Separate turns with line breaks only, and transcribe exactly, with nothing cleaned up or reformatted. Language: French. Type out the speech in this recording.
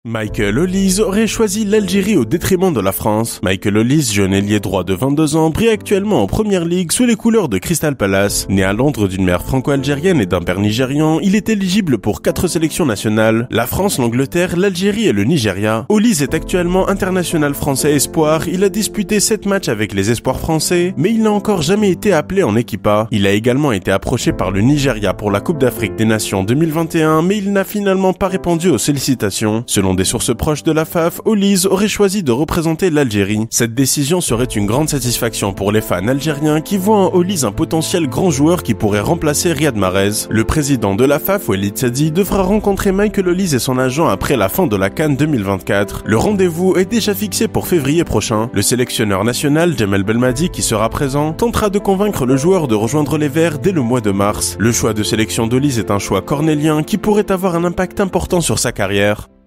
Michael Olise aurait choisi l'Algérie au détriment de la France. Michael Olise, jeune ailier droit de vingt-deux ans, brille actuellement en Première Ligue sous les couleurs de Crystal Palace. Né à Londres d'une mère franco-algérienne et d'un père nigérian, il est éligible pour quatre sélections nationales. La France, l'Angleterre, l'Algérie et le Nigeria. Olise est actuellement international français espoir. Il a disputé sept matchs avec les espoirs français, mais il n'a encore jamais été appelé en équipe A. Il a également été approché par le Nigeria pour la Coupe d'Afrique des Nations deux mille vingt et un, mais il n'a finalement pas répondu aux sollicitations. Selon des sources proches de la F A F, Olise aurait choisi de représenter l'Algérie. Cette décision serait une grande satisfaction pour les fans algériens qui voient en Olise un potentiel grand joueur qui pourrait remplacer Riyad Mahrez. Le président de la F A F, Walid Sadi, devra rencontrer Michael Olise et son agent après la fin de la CAN deux mille vingt-quatre. Le rendez-vous est déjà fixé pour février prochain. Le sélectionneur national, Djamel Belmadi, qui sera présent, tentera de convaincre le joueur de rejoindre les Verts dès le mois de mars. Le choix de sélection d'Olise est un choix cornélien qui pourrait avoir un impact important sur sa carrière.